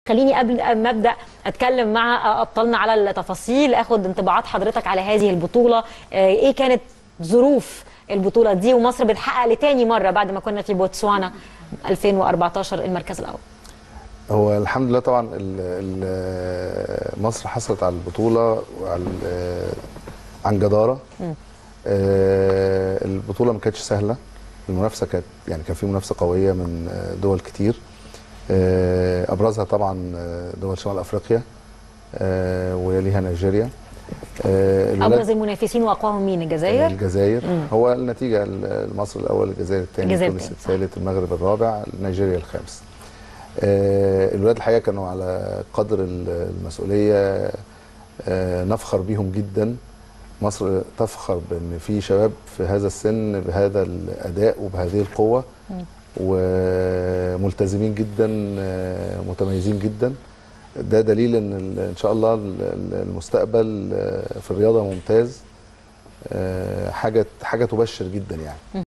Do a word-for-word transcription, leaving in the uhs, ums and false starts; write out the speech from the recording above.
خليني قبل ما ابدا اتكلم مع ابطالنا على التفاصيل، اخد انطباعات حضرتك على هذه البطوله. ايه كانت ظروف البطوله دي، ومصر بتحقق لتاني مره بعد ما كنا في بوتسوانا ألفين وأربعتاشر المركز الاول؟ هو الحمد لله طبعا ال ال مصر حصلت على البطوله وعلى عن جداره. م. البطوله ما كانتش سهله، المنافسه كانت يعني كان في منافسه قويه من دول كتير، ابرزها طبعا دول شمال افريقيا ويليها نيجيريا. ابرز المنافسين واقواهم مين؟ الجزائر؟ الجزائر. مم. هو النتيجه مصر الاول، الجزائر الثاني، تونس الثالث، المغرب الرابع، نيجيريا الخامس. الولاد الحقيقه كانوا على قدر المسؤوليه، نفخر بيهم جدا. مصر تفخر بان في شباب في هذا السن بهذا الاداء وبهذه القوه، وملتزمين جدا، متميزين جدا. ده دليل ان ان شاء الله المستقبل في الرياضه ممتاز، حاجه حاجه تبشر جدا يعني.